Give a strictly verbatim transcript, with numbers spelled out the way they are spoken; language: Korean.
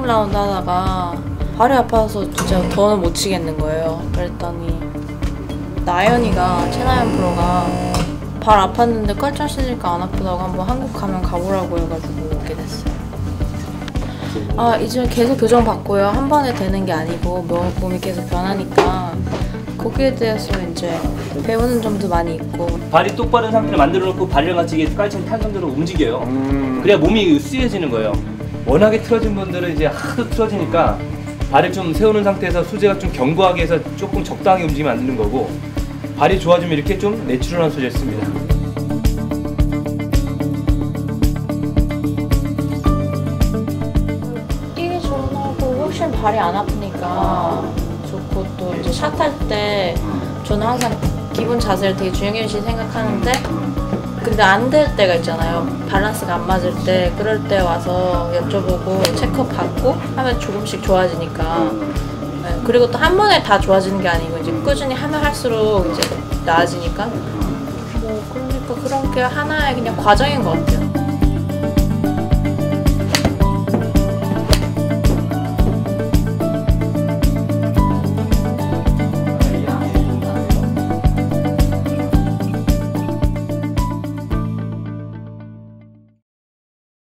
라운드 하다가 발이 아파서 진짜 더는 못 치겠는 거예요. 그랬더니 나연이가 최나연 프로가 발 아팠는데 깔짝 씻으니까 안 아프다고 한번 한국 가면 가보라고 해가지고 오게 됐어요. 아 이제 계속 교정 받고요. 한 번에 되는 게 아니고 몸이 계속 변하니까 거기에 대해서 이제 배우는 점도 많이 있고. 발이 똑바른 상태를 만들어 놓고 발을 같이 깔창 탄성대로 움직여요. 음. 그래야 몸이 쓰여지는 거예요. 워낙에 틀어진 분들은 이제 하도 틀어지니까 발을 좀 세우는 상태에서 수제가 좀 견고하게 해서 조금 적당히 움직이면 안 되는 거고, 발이 좋아지면 이렇게 좀 내추럴한 소재를 씁니다. 뛰기 전하고 훨씬 발이 안 아프니까 좋고, 또 이제 샷 할 때 저는 항상 기본 자세를 되게 중요시 생각하는데 근데 안 될 때가 있잖아요. 밸런스가 안 맞을 때. 그럴 때 와서 여쭤보고 체크업 받고 하면 조금씩 좋아지니까. 네, 그리고 또 한 번에 다 좋아지는 게 아니고 이제 꾸준히 하면 할수록 이제 나아지니까. 뭐 그러니까 그런 게 하나의 그냥 과정인 것 같아요.